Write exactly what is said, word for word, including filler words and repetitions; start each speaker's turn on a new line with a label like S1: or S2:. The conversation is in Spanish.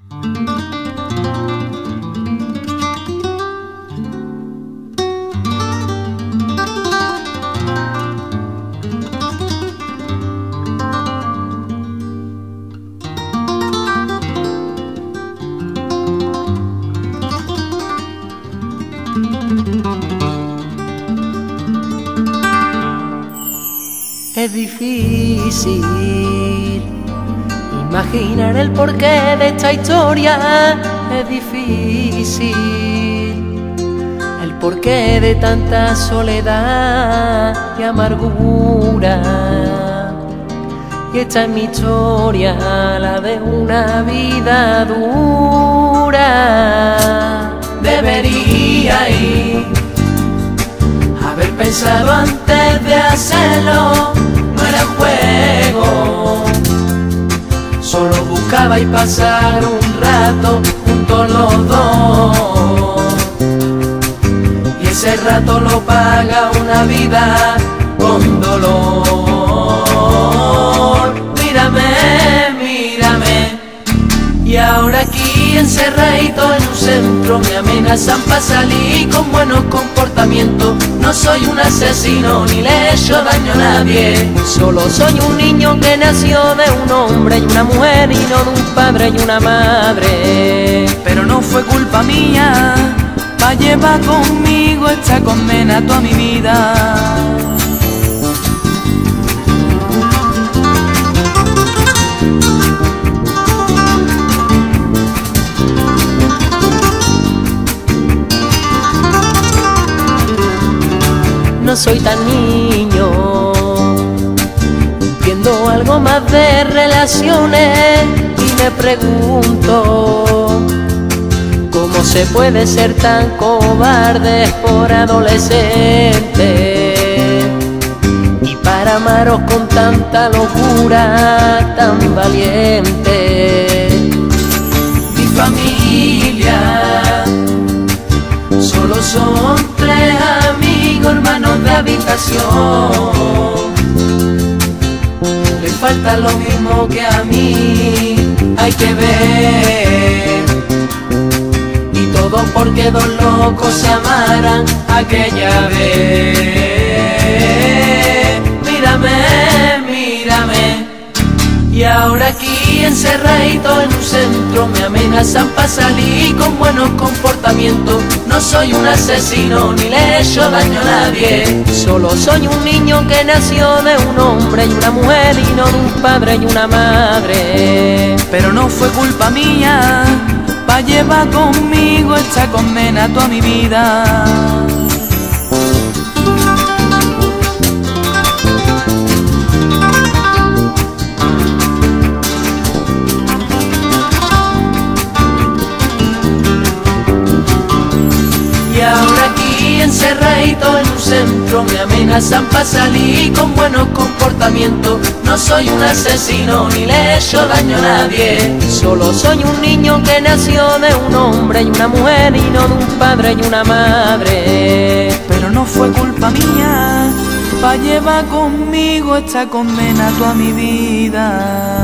S1: Es difícil imaginar el porqué de esta historia, es difícil el porqué de tanta soledad y amargura. Y esta es mi historia, la de una vida dura. Debería ir haber pensado antes de hacerlo, no era juego, solo buscaba y pasar un rato juntos los dos. Y ese rato lo paga una vida con dolor. Mírame, mírame, y ahora aquí encerradito en un centro me amenazan para salir con buenos comportamientos. No soy un asesino ni le he hecho daño a nadie, solo soy un niño que nació de un hombre y una mujer y no de un padre y una madre.
S2: Pero no fue culpa mía, pa' llevar conmigo esta condena toda mi vida.
S1: No soy tan niño, entiendo algo más de relaciones y me pregunto cómo se puede ser tan cobarde por adolescente y para amaros con tanta locura tan valiente. Mi familia solo son tres amigos, hermanos de habitación. Le falta lo mismo que a mí, hay que ver. Y todo porque dos locos se amaran aquella vez. Mírame, mírame, y ahora aquí encerradito en un centro me amenazan para salir con buenos comportamientos. No soy un asesino ni le he hecho daño a nadie, solo soy un niño que nació de un hombre y una mujer y no de un padre y una madre.
S2: Pero no fue culpa mía, pa' llevar conmigo esta condena toda mi vida.
S1: Y ahora aquí encerradito en un centro me amenazan para salir con buenos comportamientos. No soy un asesino ni le he hecho daño a nadie, solo soy un niño que nació de un hombre y una mujer y no de un padre y una madre.
S2: Pero no fue culpa mía, pa' llevar conmigo esta condena toda mi vida.